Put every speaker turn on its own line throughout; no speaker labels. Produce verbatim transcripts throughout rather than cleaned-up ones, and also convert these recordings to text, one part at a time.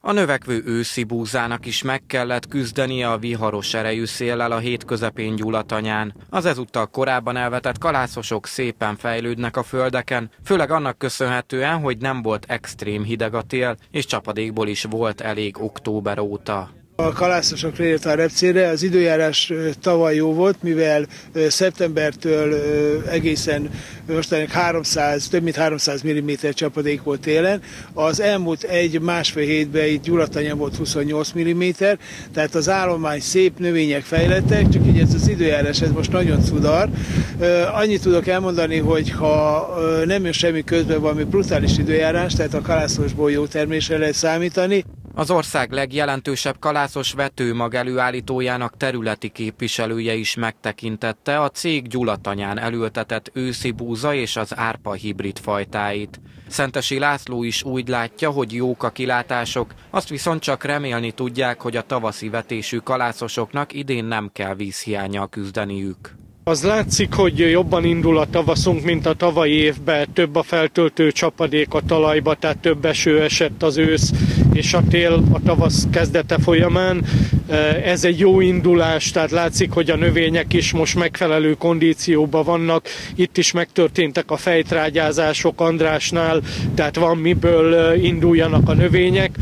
A növekvő őszi búzának is meg kellett küzdenie a viharos erejű széllel a hét közepén Gyulatanyán. Az ezúttal korábban elvetett kalászosok szépen fejlődnek a földeken, főleg annak köszönhetően, hogy nem volt extrém hideg a tél, és csapadékból is volt elég október óta.
A kalászosokra, illetve a repcére az időjárás tavaly jó volt, mivel szeptembertől egészen mostanáig háromszáz, több mint háromszáz milliméter csapadék volt télen. Az elmúlt egy-másfél hétben itt Gyulatanyán volt huszonnyolc milliméter, tehát az állomány szép, növények fejlettek, csak így ez az időjárás ez most nagyon cudar. Annyit tudok elmondani, hogy ha nem jön semmi közben valami brutális időjárás, tehát a kalászosból jó termésre lehet számítani.
Az ország legjelentősebb kalászos vetőmag előállítójának területi képviselője is megtekintette a cég Gyulatanyán elültetett őszi búza és az árpa hibrid fajtáit. Szentesi László is úgy látja, hogy jók a kilátások, azt viszont csak remélni tudják, hogy a tavaszi vetésű kalászosoknak idén nem kell vízhiánnyal küzdeniük.
Az látszik, hogy jobban indul a tavaszunk, mint a tavalyi évben. Több a feltöltő csapadék a talajba, tehát több eső esett az ősz és a tél a tavasz kezdete folyamán. Ez egy jó indulás, tehát látszik, hogy a növények is most megfelelő kondícióban vannak. Itt is megtörténtek a fejtrágyázások Andrásnál, tehát van miből induljanak a növények.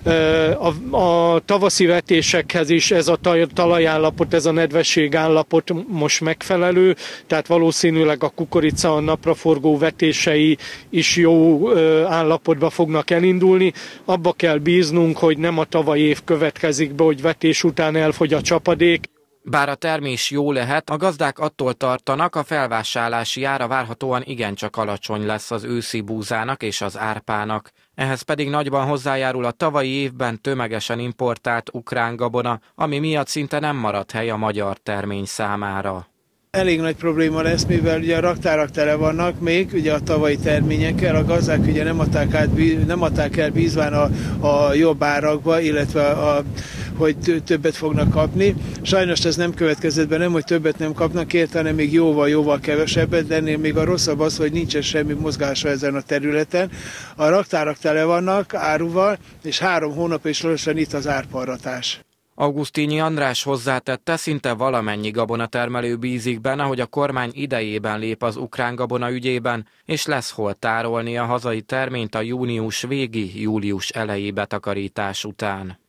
A, a tavaszi vetésekhez is ez a talajállapot, ez a nedvesség állapot most megfelelő, tehát valószínűleg a kukorica, a napraforgó vetései is jó állapotba fognak elindulni. Abba kell bíznunk, hogy nem a tavalyi év következik be, hogy vetés után elfogy a csapadék.
Bár a termés jó lehet, a gazdák attól tartanak, a felvásárlási ára várhatóan igencsak alacsony lesz az őszi búzának és az árpának. Ehhez pedig nagyban hozzájárul a tavalyi évben tömegesen importált ukrán gabona, ami miatt szinte nem maradt hely a magyar termény számára.
Elég nagy probléma lesz, mivel ugye a raktárak tele vannak még ugye a tavalyi terményekkel, a gazdák ugye nem adták, át, nem adták el bízván a, a jobb árakba, illetve a, hogy többet fognak kapni. Sajnos ez nem következett be, nem, hogy többet nem kapnak érte, hanem még jóval-jóval kevesebbet, de ennél még a rosszabb az, hogy nincsen semmi mozgása ezen a területen. A raktárak tele vannak áruval, és három hónap és lassan itt az árparatás.
Augustínyi András hozzátette, szinte valamennyi gabonatermelő bízik benne, hogy a kormány idejében lép az ukrán gabona ügyében, és lesz hol tárolni a hazai terményt a június végi, július eleji betakarítás után.